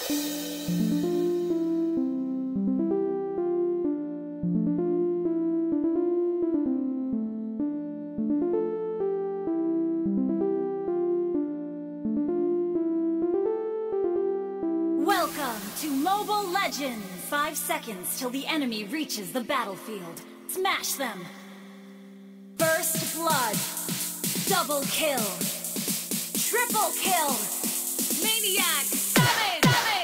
Welcome to Mobile Legends! 5 seconds till the enemy reaches the battlefield. Smash them! First blood! Double kill! Triple kill! Maniac! Summon!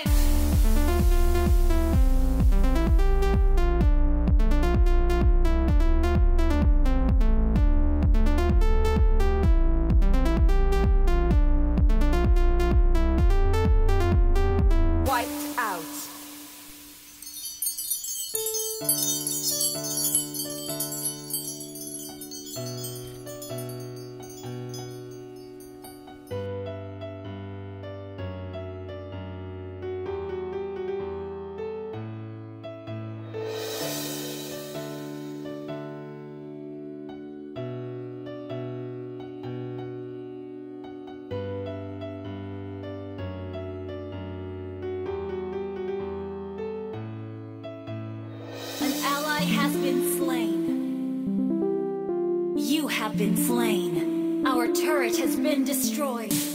Wiped out. Has been slain. You have been slain. Our turret has been destroyed.